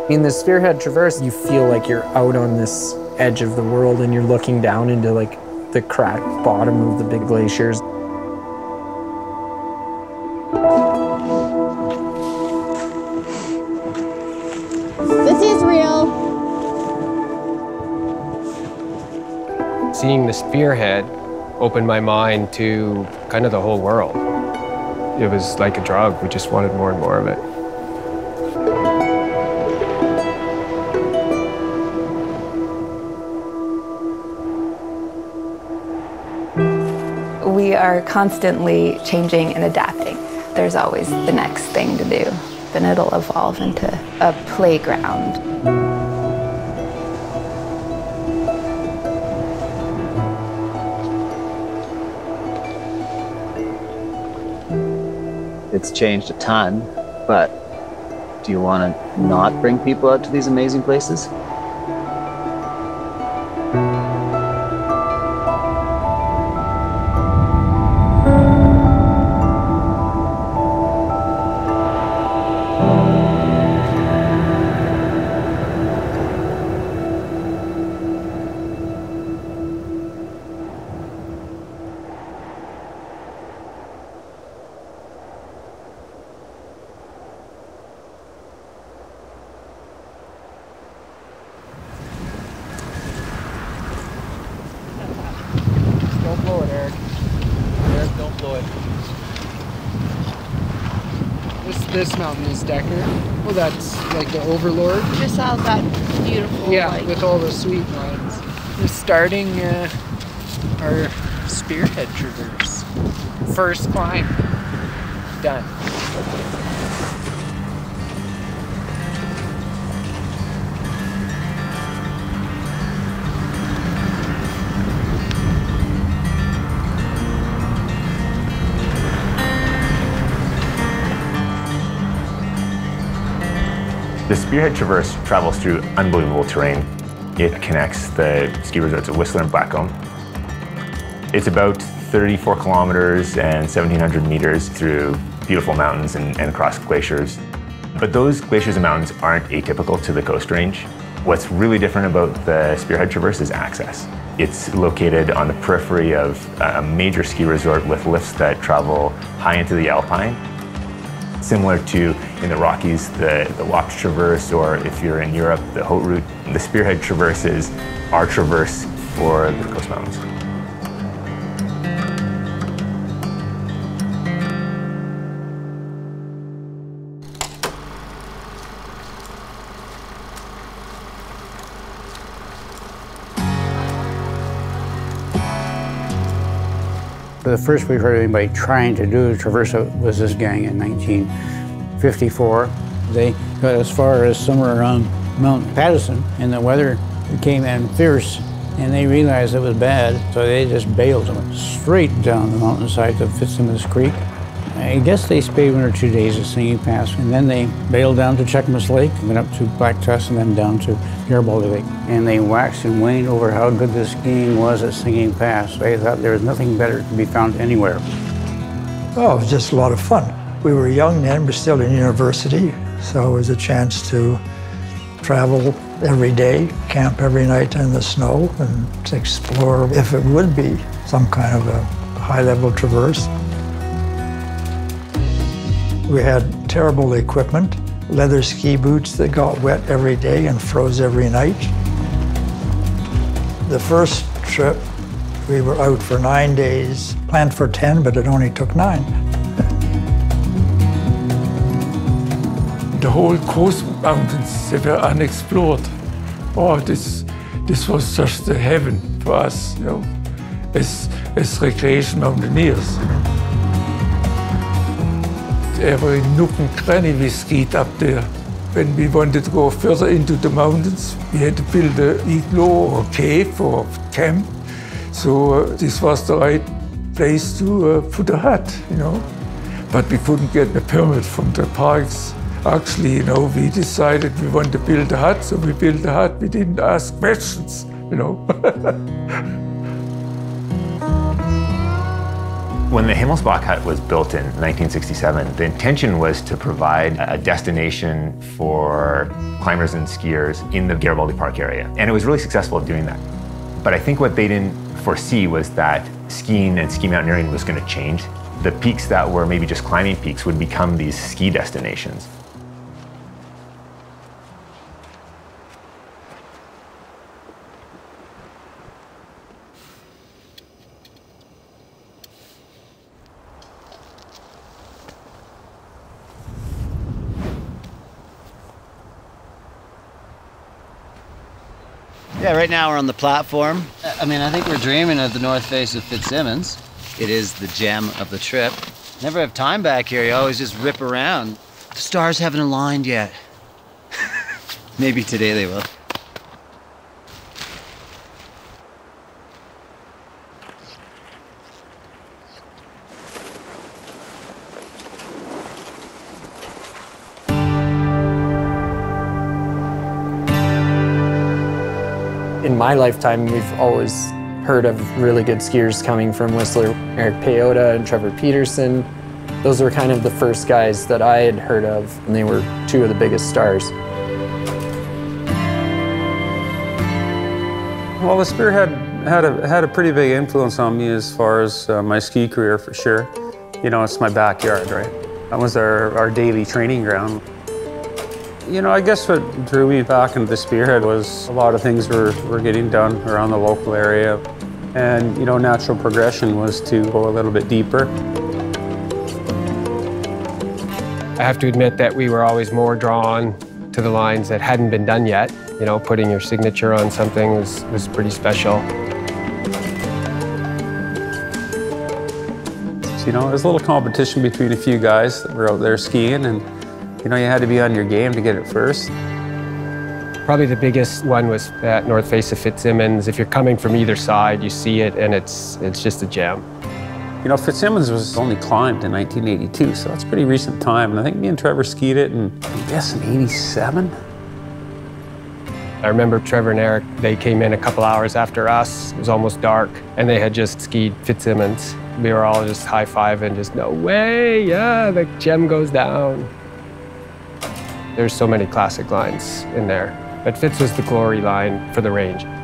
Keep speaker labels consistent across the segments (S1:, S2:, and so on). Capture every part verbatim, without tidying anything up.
S1: In the Spearhead Traverse, you feel like you're out on this edge of the world and you're looking down into like the cracked bottom of the big glaciers.
S2: This is real.
S3: Seeing the Spearhead opened my mind to kind of the whole world. It was like a drug. We just wanted more and more of it.
S4: We are constantly changing and adapting. There's always the next thing to do. Then it'll evolve into a playground.
S5: It's changed a ton, but do you want to not bring people out to these amazing places?
S1: Don't blow it, Eric. Eric, don't blow it. This, this mountain is Decker. Well, that's like the Overlord.
S2: Just all that beautiful.
S1: Yeah,
S2: like,
S1: with all the sweet lines. We're starting uh, our Spearhead Traverse. First climb. Done.
S6: The Spearhead Traverse travels through unbelievable terrain. It connects the ski resorts of Whistler and Blackcomb. It's about thirty-four kilometers and seventeen hundred meters through beautiful mountains and, and across glaciers. But those glaciers and mountains aren't atypical to the Coast Range. What's really different about the Spearhead Traverse is access. It's located on the periphery of a major ski resort with lifts that travel high into the Alpine. Similar to in the Rockies, the, the Walk Traverse, or if you're in Europe, the Haute Route. The Spearhead Traverse is our traverse for the Coast Mountains.
S7: The first we heard of anybody trying to do the traverse was this gang in nineteen fifty-four. They got as far as somewhere around Mount Patterson, and the weather came in fierce, and they realized it was bad, so they just bailed them straight down the mountainside to Fitzsimmons Creek. I guess they stayed one or two days at Singing Pass, and then they bailed down to Cheakamus Lake, went up to Black Tusk, and then down to Garibaldi Lake. And they waxed and waned over how good the skiing was at Singing Pass. They thought there was nothing better to be found anywhere.
S8: Oh, it was just a lot of fun. We were young then, we're still in university, so it was a chance to travel every day, camp every night in the snow, and to explore if it would be some kind of a high-level traverse. We had terrible equipment, leather ski boots that got wet every day and froze every night. The first trip, we were out for nine days, planned for ten, but it only took nine.
S9: The whole Coast Mountains, they were unexplored. Oh, this, this was just a heaven for us, you know, as, as recreation mountaineers. Every nook and cranny we skied up there. When we wanted to go further into the mountains, we had to build an igloo or cave or camp. So uh, this was the right place to uh, put a hut, you know. But we couldn't get a permit from the parks. Actually, you know, we decided we want to build a hut, so we built a hut. We didn't ask questions, you know.
S6: When the Himmelsbach hut was built in nineteen sixty-seven, the intention was to provide a destination for climbers and skiers in the Garibaldi Park area. And it was really successful at doing that. But I think what they didn't foresee was that skiing and ski mountaineering was going to change. The peaks that were maybe just climbing peaks would become these ski destinations.
S5: Yeah, right now we're on the platform. I mean, I think we're dreaming of the north face of Fitzsimmons. It is the gem of the trip. Never have time back here. You always just rip around. The stars haven't aligned yet. Maybe today they will.
S10: In my lifetime, we've always heard of really good skiers coming from Whistler. Eric Peyotta and Trevor Peterson. Those were kind of the first guys that I had heard of, and they were two of the biggest stars.
S11: Well, the Spearhead had a, had a pretty big influence on me as far as uh, my ski career, for sure. You know, it's my backyard, right? That was our, our daily training ground. You know, I guess what drew me back into the Spearhead was a lot of things were, were getting done around the local area. And, you know, natural progression was to go a little bit deeper.
S3: I have to admit that we were always more drawn to the lines that hadn't been done yet. You know, putting your signature on something was, was pretty special.
S11: So, you know, there was a little competition between a few guys that were out there skiing, and you know, you had to be on your game to get it first.
S3: Probably the biggest one was that north face of Fitzsimmons. If you're coming from either side, you see it, and it's, it's just a gem.
S11: You know, Fitzsimmons was only climbed in nineteen eighty-two, so that's a pretty recent time. And I think me and Trevor skied it in, I guess, in eighty-seven.
S3: I remember Trevor and Eric, they came in a couple hours after us. It was almost dark, and they had just skied Fitzsimmons. We were all just high-fiving, just, no way, yeah, the gem goes down. There's so many classic lines in there, but Fitz was the glory line for the range.
S5: All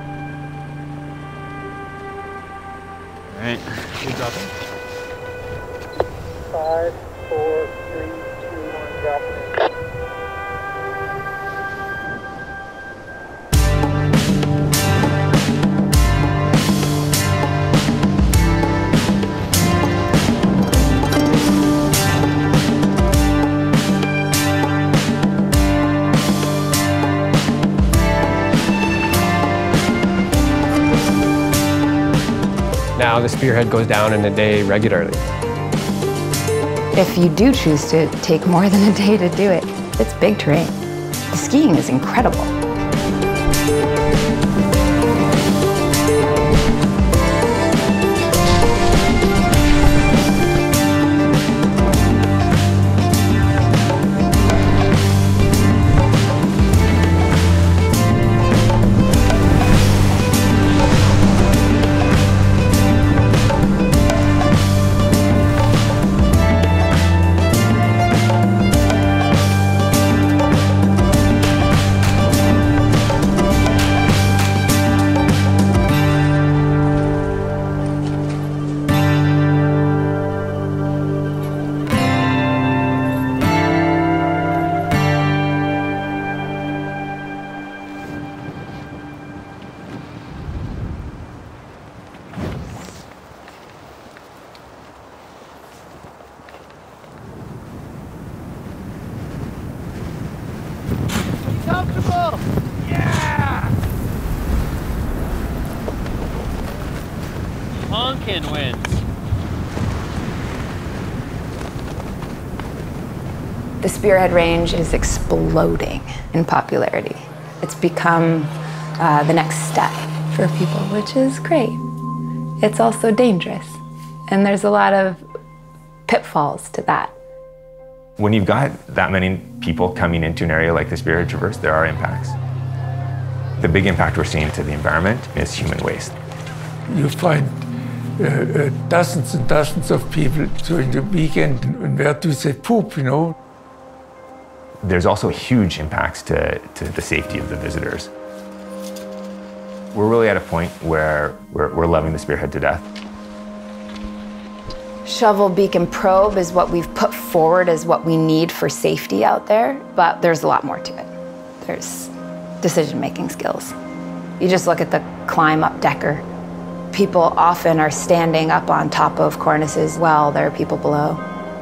S5: right.
S1: Good job.
S12: Five, four, three, two, one, drop it.
S3: Now the Spearhead goes down in a day regularly.
S4: If you do choose to take more than a day to do it, it's big terrain. The skiing is incredible.
S1: Comfortable! Yeah! Honkin' wins.
S4: The Spearhead Range is exploding in popularity. It's become uh, the next step for people, which is great. It's also dangerous, and there's a lot of pitfalls to that.
S6: When you've got that many people coming into an area like the Spearhead Traverse, there are impacts. The big impact we're seeing to the environment is human waste.
S9: You find uh, uh, dozens and dozens of people during the weekend. And where do they poop, you know?
S6: There's also huge impacts to, to the safety of the visitors. We're really at a point where we're, we're loving the Spearhead to death.
S4: Shovel, beacon, probe is what we've put forward as what we need for safety out there, but there's a lot more to it. There's decision-making skills. You just look at the climb-up decker. People often are standing up on top of cornices while there are people below.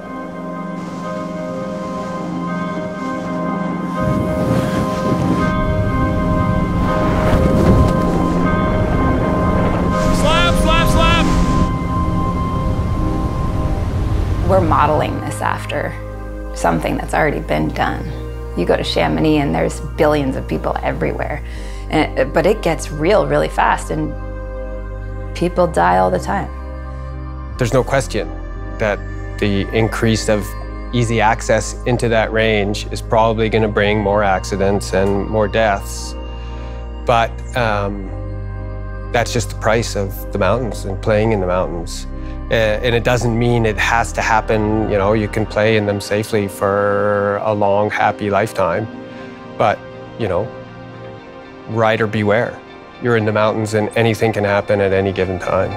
S4: We're modeling this after something that's already been done. You go to Chamonix and there's billions of people everywhere, and it, but it gets real really fast and people die all the time.
S3: There's no question that the increase of easy access into that range is probably going to bring more accidents and more deaths, but um, that's just the price of the mountains and playing in the mountains. Uh, and it doesn't mean it has to happen, you know, you can play in them safely for a long, happy lifetime. But, you know, rider beware. You're in the mountains and anything can happen at any given time.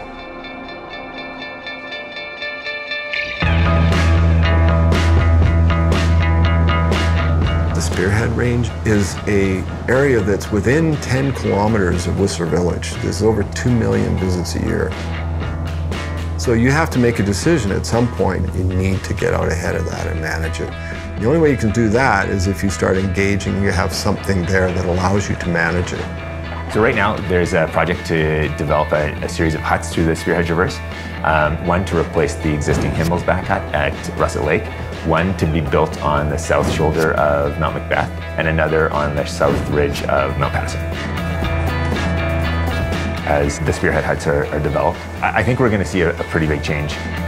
S13: The Spearhead Range is an area that's within ten kilometers of Whistler Village. There's over two million visits a year. So you have to make a decision at some point. You need to get out ahead of that and manage it. The only way you can do that is if you start engaging, you have something there that allows you to manage it.
S6: So right now, there's a project to develop a, a series of huts through the Spearhead Traverse. Um, one to replace the existing Himmelsbach hut at Russet Lake, one to be built on the south shoulder of Mount Macbeth, and another on the south ridge of Mount Patterson. As the Spearhead huts are, are developed, I, I think we're going to see a, a pretty big change.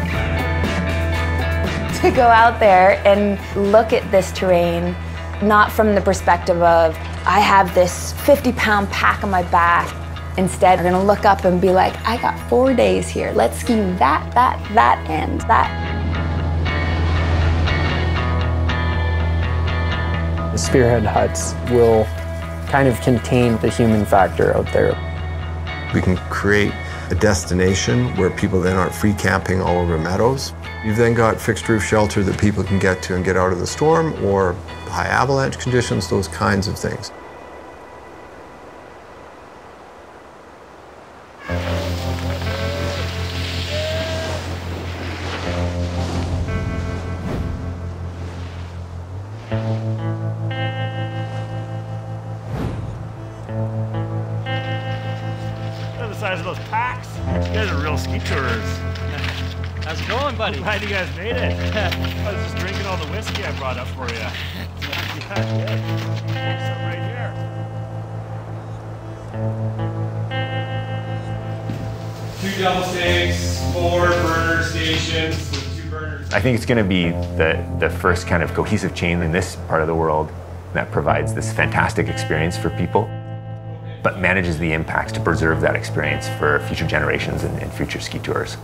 S4: To go out there and look at this terrain, not from the perspective of, I have this fifty pound pack on my back. Instead, we're going to look up and be like, I got four days here. Let's ski that, that, that, and that.
S10: The Spearhead huts will kind of contain the human factor out there.
S13: We can create a destination where people then aren't free camping all over meadows. You've then got fixed roof shelter that people can get to and get out of the storm, or high avalanche conditions, those kinds of things.
S14: Of those packs. You guys are real ski tourers.
S15: How's it going, buddy?
S14: I'm glad you guys made it. I was just drinking all the whiskey I brought up for you. Yeah, yeah. Some right
S16: here. Two double stakes, four burner stations with two burners.
S6: I think it's going to be the, the first kind of cohesive chain in this part of the world that provides this fantastic experience for people, but manages the impacts to preserve that experience for future generations and, and future ski tours.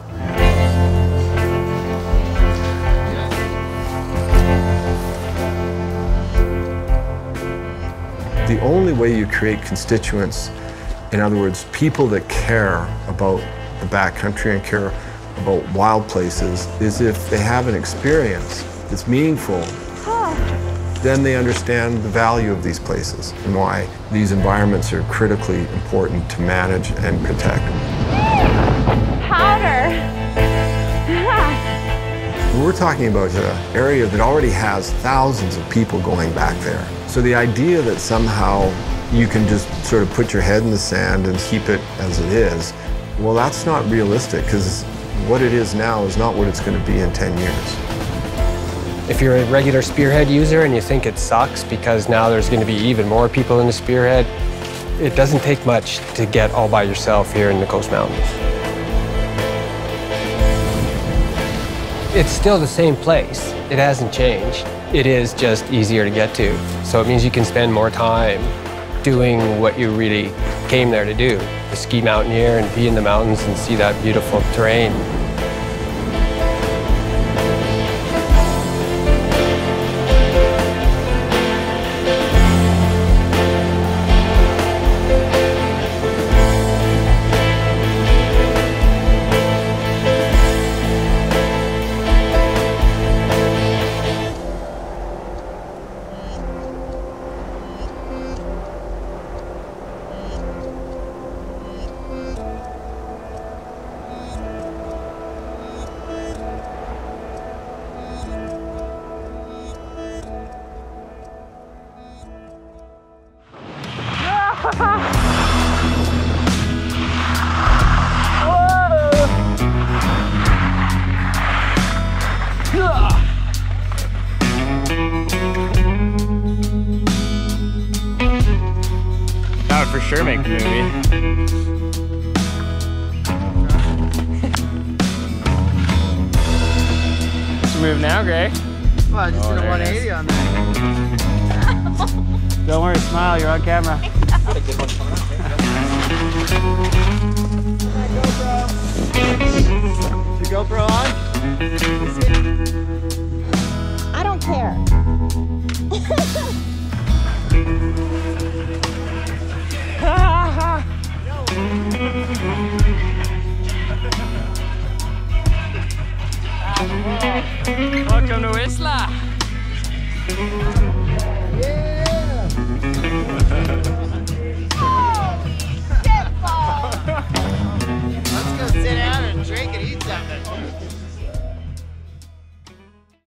S13: The only way you create constituents, in other words, people that care about the backcountry and care about wild places, is if they have an experience that's meaningful. Then they understand the value of these places and why these environments are critically important to manage and protect.
S2: Powder!
S13: We're talking about an area that already has thousands of people going back there. So the idea that somehow you can just sort of put your head in the sand and keep it as it is, well, that's not realistic, because what it is now is not what it's going to be in ten years.
S3: If you're a regular Spearhead user and you think it sucks because now there's going to be even more people in the Spearhead, it doesn't take much to get all by yourself here in the Coast Mountains. It's still the same place. It hasn't changed. It is just easier to get to. So it means you can spend more time doing what you really came there to do, to ski mountaineer and be in the mountains and see that beautiful terrain.
S14: That would for sure make the movie. What's your move now, Greg?
S5: Well, I just
S14: Oh,
S5: did a
S14: there it
S5: one eighty
S14: is.
S5: on that. Don't worry, smile, you're on camera.
S14: Had a good one coming up.
S5: Is your GoPro on?
S2: I don't care.
S15: Welcome to Whistler.